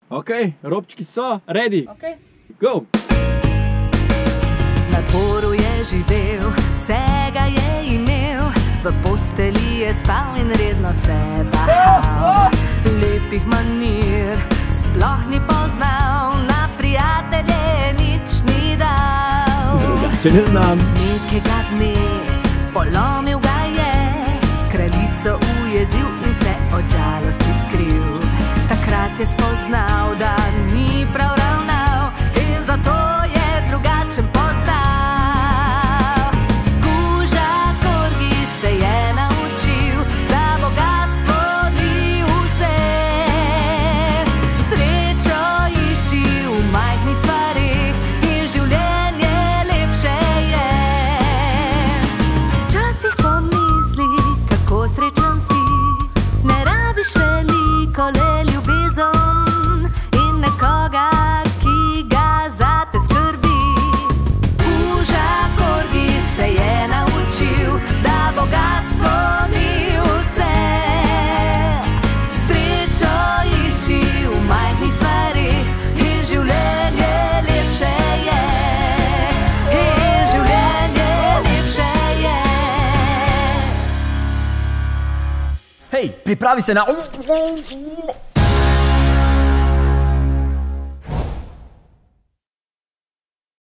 Ok, robčki so ready. Ok. Go! Na dvoru je živel, vsega je imel, v posteli je spal in redno se bahal. Lepih manir sploh ni poznal, na prijatelje nič ni dal. Drugače ne znam. Nekega dne polomil ga je, kraljico ujezil in se od žalosti skril. Takrat je spoznal, da ni prav ravnal in zato je drugačen postal. Kuža Korgi se je naučil, da bogastvo ni vse. Srečo išči v majhnih stvarih in življenje lepše je. Včasih pomisli, kako srečen si, ne rabiš veliko, le ljubezen in nekoga, ki ga zate skrbi. Kuža Korgi se je naučil, da bogastvo ni vse. Srečo išči v majhnih stvarih in življenje lepše je. In življenje lepše je. Hej, pripravi se na...